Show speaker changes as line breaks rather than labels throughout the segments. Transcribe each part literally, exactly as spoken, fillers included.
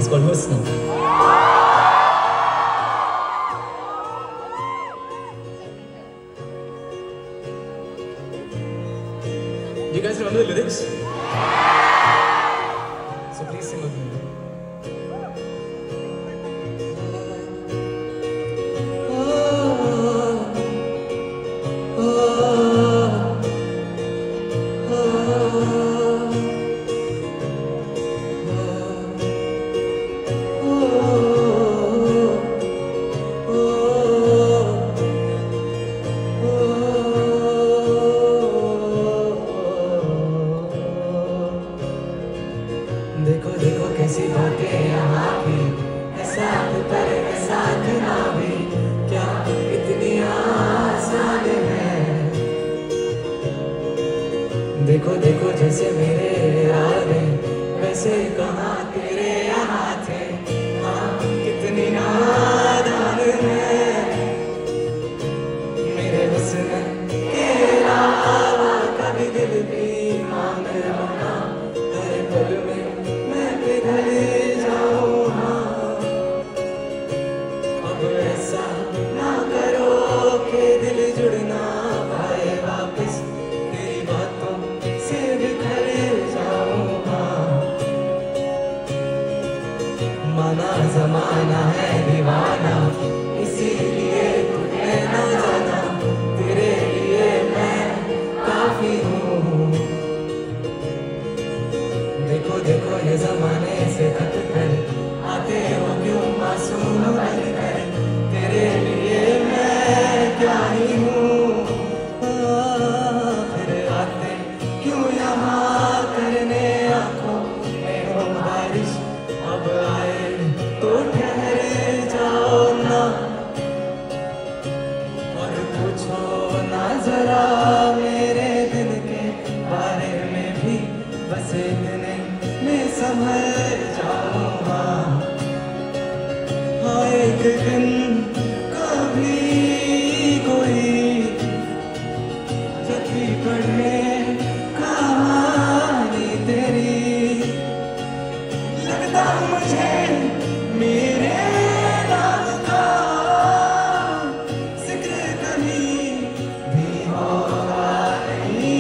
It's called Husn. Do you guys remember the lyrics? So please sing with me. देखो देखो कैसी बातें यहाँ भी है, साथ पर है साथ ना भी, क्या इतनी आसान है। देखो देखो जैसे मेरे यारे वैसे कहाँ तेरे यहाँ थे, हाँ कितनी नादान है। मेरे हुस्न के अलावा कभी दिल भी मांग रहा, हर पल में अब ऐसा ना करो कि दिल जुड़ना पाए वापस, तेरी बातों से बिखर जाऊंगा। माना जमाना है दीवाना, इसीलिए तुझे ना जाना, तेरे लिए मैं काफी हूँ। देखो देखो ये जमाने से हट कर आते हो क्यों मासूम बनकर, तेरे लिए मैं क्या ही हूँ। फिर आते क्यों यहाँ करने आँखों में हो बारिश, अब आए तो ठहर जाओ ना, और पूछो ना जरा मेरे दिल के बारे में भी, बस इतने मैं संभल जाऊंगा। हाँ एक दिन कभी कोई जब भी पढ़े कहानी तेरी, लगता मुझे मेरे नाम का जिक्र कहीं भी होगा नहीं।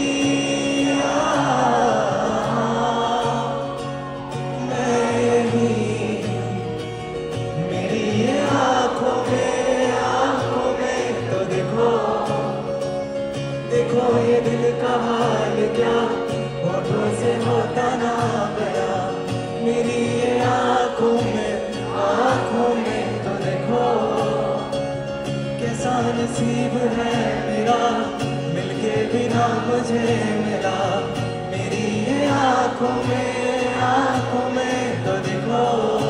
देखो ये दिल का हाल क्या होठों से होता ना गया, मेरी ये आँखों में आँखों में तो देखो कैसा नसीब है मेरा, मिलके बिना मुझे मिला। मेरी ये आँखों में आँखों में तो देखो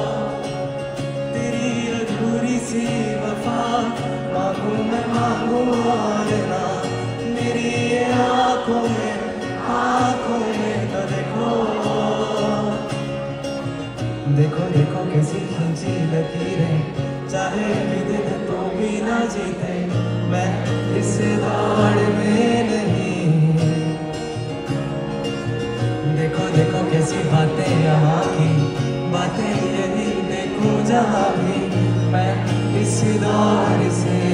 तेरी अधूरी सी वफा, मांगू मैं मांगू और ना, मेरी ये आँखों में आँखों में तो देखो। देखो देखो कैसी खींची लकीरें, चाहे भी दिल तो भी ना जीते, मैं इस दौड़ में नहीं। देखो देखो कैसी बातें यहाँ की, बातें यही देखूं जहाँ भी, मैं इस दौड़ से